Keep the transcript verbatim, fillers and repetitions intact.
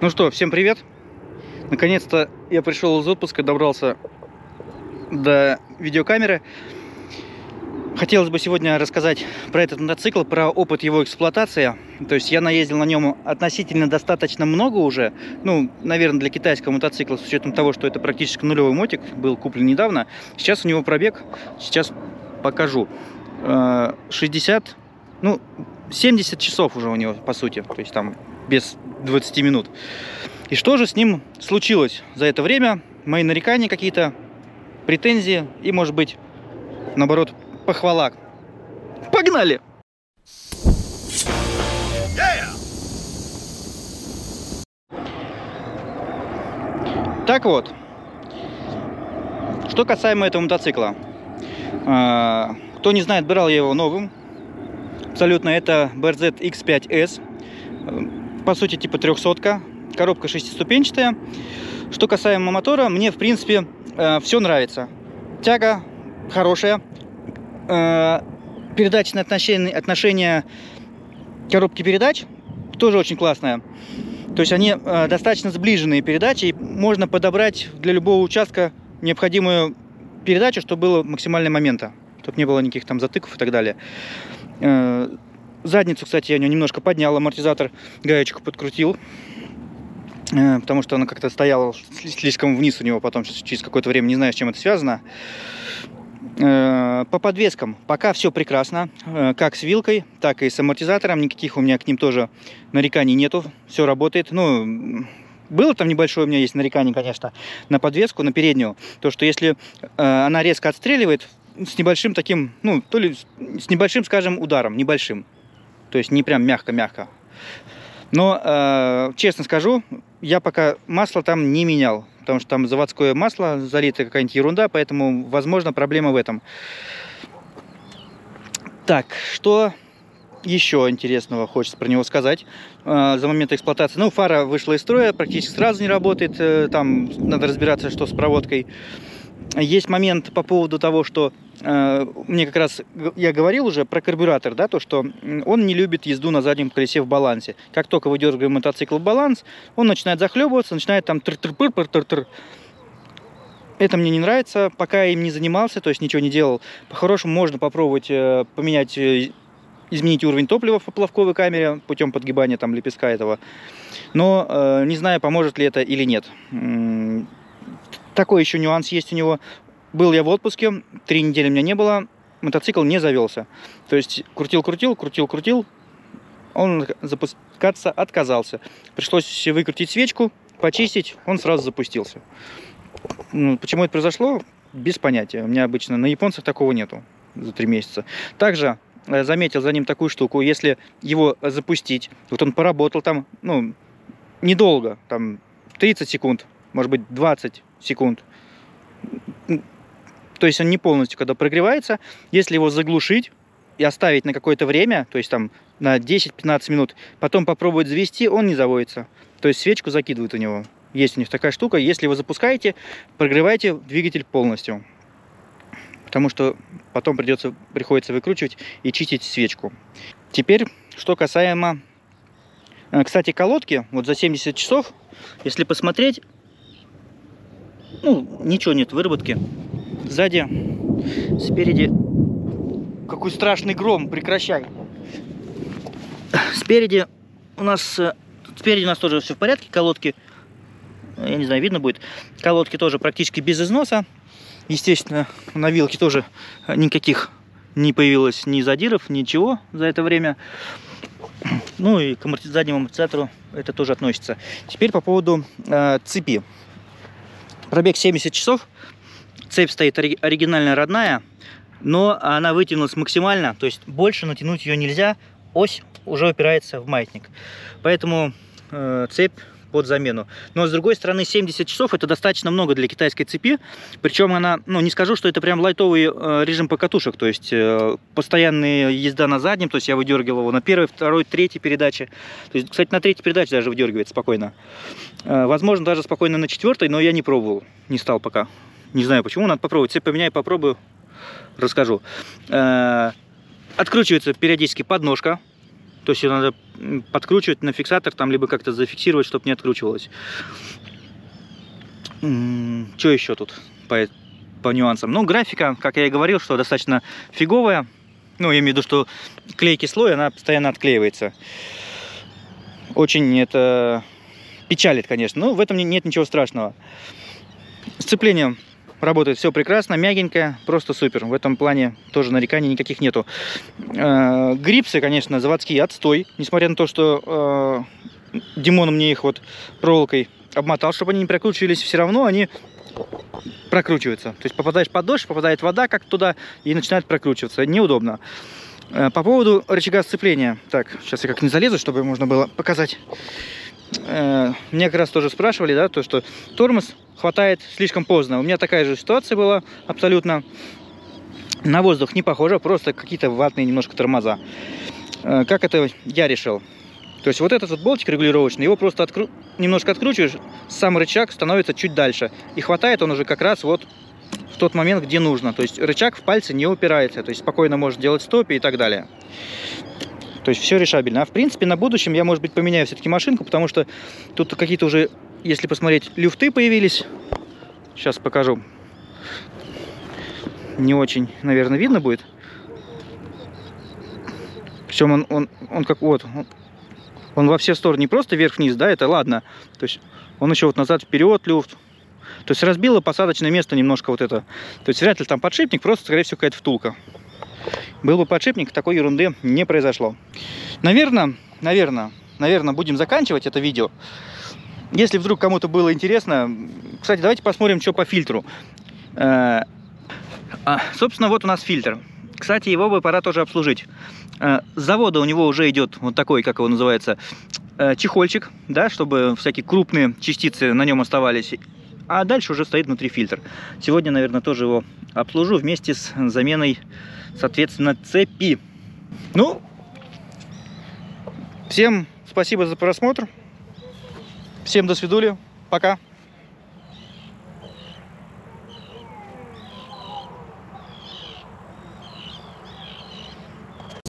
Ну что, всем привет! Наконец-то я пришел из отпуска, добрался до видеокамеры. Хотелось бы сегодня рассказать про этот мотоцикл, про опыт его эксплуатации. То есть я наездил на нем относительно достаточно много уже. Ну, наверное, для китайского мотоцикла, с учетом того, что это практически нулевой мотик, был куплен недавно. Сейчас у него пробег, сейчас покажу. шестьдесят, ну, семьдесят часов уже у него, по сути. То есть там без двадцати минут. И что же с ним случилось за это время? Мои нарекания какие-то, претензии и, может быть, наоборот, похвала. Погнали! Yeah! Так вот, что касаемо этого мотоцикла. Кто не знает, брал я его новым. Абсолютно, это би эр зет икс пять эс. По сути, типа трехсотка. Коробка шестиступенчатая. Что касаемо мотора, мне, в принципе, все нравится. Тяга хорошая. Передачное отношение, отношение коробки передач тоже очень классное. То есть они достаточно сближенные передачи, и можно подобрать для любого участка необходимую передачу, чтобы было максимального момента, чтобы не было никаких там затыков и так далее. Задницу, кстати, я у него немножко поднял, амортизатор, гаечку подкрутил, потому что она как-то стояла слишком вниз у него потом через какое-то время, не знаю, с чем это связано. По подвескам пока все прекрасно, как с вилкой, так и с амортизатором, никаких у меня к ним тоже нареканий нету, все работает. Ну, было там небольшое у меня есть нарекание, конечно, на подвеску, на переднюю, то что если она резко отстреливает с небольшим таким, ну, то ли с небольшим, скажем, ударом, небольшим, то есть не прям мягко-мягко. Но, э, честно скажу, я пока масло там не менял, потому что там заводское масло, залитая какая-нибудь ерунда, поэтому, возможно, проблема в этом. Так, что еще интересного хочется про него сказать э, за момент эксплуатации? Ну, фара вышла из строя, практически сразу не работает, э, там надо разбираться, что с проводкой. Есть момент по поводу того, что э, мне как раз, я говорил уже про карбюратор, да, то, что он не любит езду на заднем колесе в балансе. Как только вы дергаете мотоцикл в баланс, он начинает захлебываться, начинает там тыр-тыр-пыр-пыр-тыр-тыр. Это мне не нравится, пока я им не занимался, то есть ничего не делал. По-хорошему можно попробовать э, поменять, э, изменить уровень топлива в поплавковой камере путем подгибания там лепестка этого. Но э, не знаю, поможет ли это или нет. Такой еще нюанс есть у него. Был я в отпуске, три недели меня не было, мотоцикл не завелся. То есть крутил-крутил, крутил-крутил, он запускаться отказался. Пришлось выкрутить свечку, почистить, он сразу запустился. Ну, почему это произошло? Без понятия. У меня обычно на японцах такого нету за три месяца. Также заметил за ним такую штуку, если его запустить, вот он поработал там, ну, недолго, там тридцать секунд, может быть двадцать секунд. То есть он не полностью, когда прогревается. Если его заглушить и оставить на какое-то время, то есть там на десять-пятнадцать минут, потом попробовать завести, он не заводится. То есть свечку закидывают у него. Есть у них такая штука. Если вы запускаете, прогревайте двигатель полностью. Потому что потом придется, приходится выкручивать и чистить свечку. Теперь, что касаемо... Кстати, колодки, вот за семьдесят часов, если посмотреть, ну, ничего нет выработки. Сзади, спереди, какой страшный гром, прекращай. Спереди у нас, спереди у нас тоже все в порядке, колодки, я не знаю, видно будет, колодки тоже практически без износа. Естественно, на вилке тоже никаких не появилось ни задиров, ничего за это время. Ну и к заднему амортизатору это тоже относится. Теперь по поводу э, цепи. Пробег семьдесят часов. Цепь стоит оригинальная, родная, но она вытянулась максимально, то есть больше натянуть ее нельзя. Ось уже упирается в маятник. Поэтому э, цепь под замену. Но с другой стороны, семьдесят часов это достаточно много для китайской цепи. Причем она, ну не скажу, что это прям лайтовый э, режим покатушек. То есть э, постоянная езда на заднем. То есть я выдергивал его на первой, второй, третьей передаче. То есть, кстати, на третьей передаче даже выдергивается спокойно. Э, возможно, даже спокойно на четвертой, но я не пробовал. Не стал пока. Не знаю почему, надо попробовать. Цепь поменяю, попробую, расскажу. Э, откручивается периодически подножка. То есть ее надо подкручивать на фиксатор, там, либо как-то зафиксировать, чтобы не откручивалось. Что еще тут по, по нюансам? Ну, графика, как я и говорил, что достаточно фиговая. Ну, я имею в виду, что клейкий слой, она постоянно отклеивается. Очень это печалит, конечно, но в этом нет ничего страшного. Сцепление работает все прекрасно, мягенькое, просто супер. В этом плане тоже нареканий никаких нету. Э, грипсы, конечно, заводские, отстой. Несмотря на то, что э, Димон мне их вот проволокой обмотал, чтобы они не прокручивались, все равно они прокручиваются. То есть попадаешь под дождь, попадает вода как туда и начинает прокручиваться. Неудобно. Э, по поводу рычага сцепления. Так, сейчас я как не залезу, чтобы можно было показать. Э, меня как раз тоже спрашивали, да, то, что тормоз хватает слишком поздно. У меня такая же ситуация была абсолютно. На воздух не похоже, просто какие-то ватные немножко тормоза. Э, как это я решил? То есть вот этот вот болтик регулировочный, его просто откру... немножко откручиваешь, сам рычаг становится чуть дальше. И хватает он уже как раз вот в тот момент, где нужно. То есть рычаг в пальцы не упирается, то есть спокойно может делать стопи и так далее. То есть все решабельно. А в принципе на будущем я, может быть, поменяю все-таки машинку, потому что тут какие-то уже, если посмотреть, люфты появились. Сейчас покажу. Не очень, наверное, видно будет. Причем он, он, он как вот, он, он во все стороны, не просто вверх-вниз, да, это ладно. То есть он еще вот назад-вперед люфт. То есть разбило посадочное место немножко вот это. То есть вряд ли там подшипник, просто, скорее всего, какая-то втулка. Был бы подшипник, такой ерунды не произошло. Наверное, наверное, наверное, будем заканчивать это видео. Если вдруг кому-то было интересно, кстати, давайте посмотрим, что по фильтру. А, собственно, вот у нас фильтр. Кстати, его бы пора тоже обслужить. С завода у него уже идет вот такой, как его называется, чехольчик, да, чтобы всякие крупные частицы на нем оставались. А дальше уже стоит внутри фильтр. Сегодня, наверное, тоже его обслужу вместе с заменой, соответственно, цепи. Ну, всем спасибо за просмотр. Всем до свидули. Пока.